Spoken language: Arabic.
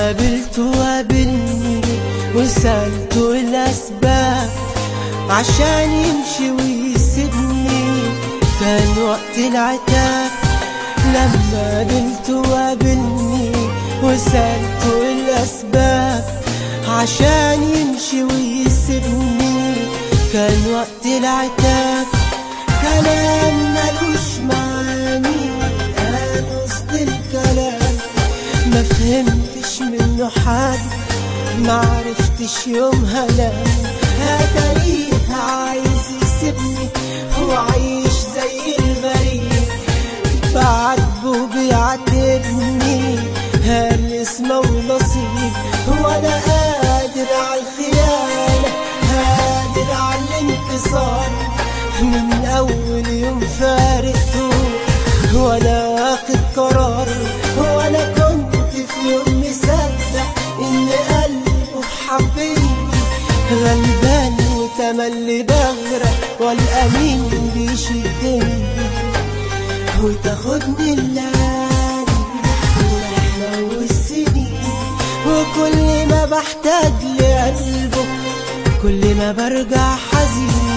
قابلته قابلني وسألته الأسباب عشان يمشي ويسيبني، كان وقت العتاب. لما قابلته قابلني وسألته الأسباب عشان يمشي ويسيبني، كان وقت العتاب. كلام ملوش معاني قال وسط الكلام، ما فهمتش منه حاجة، معرفتش يومها لا. هتاريه عايز يسيبني وعايش زي الغريب، بعاتبه بيعاتبني هل اسمه ونصيب. وانا قادر على الخيانة، قادر على الانكسار، من اول يوم فارقته وانا واخد قرار. وانا كنت في يوم مصدق ان قلبه حبني، غلبان وتملي بغرق والامين بيشدني، وتاخدني الليالي واحنا والسنين. وكل ما بحتاج لقلبه كل ما برجع حزين،